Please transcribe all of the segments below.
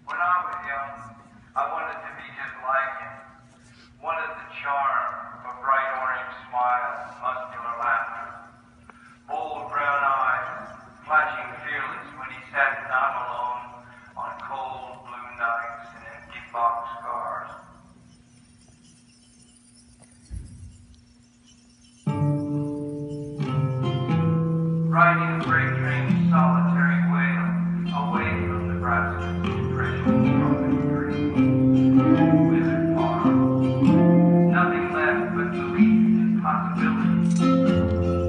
When I was young, I wanted to be just like him. Wanted the charm of a bright orange smile, muscular laughter, bold brown eyes, flashing fearless when he sat not alone on cold blue nights and empty boxcars. Riding a freight train's solitary wail away from Nebraska's depression-broken dream. Withered farm, nothing left but belief in possibility.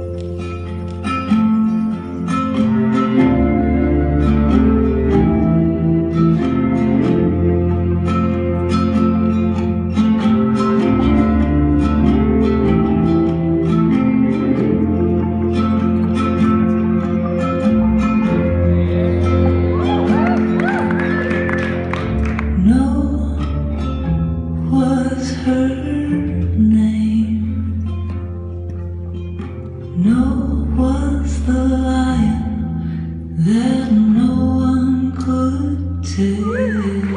Was her name? No was the lion that no one could tame.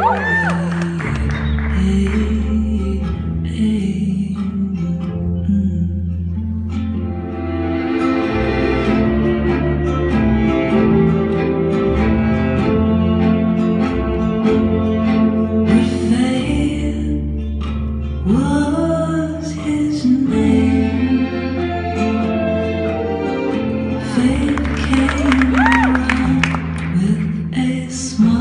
Was his name? Fate came around with a smile.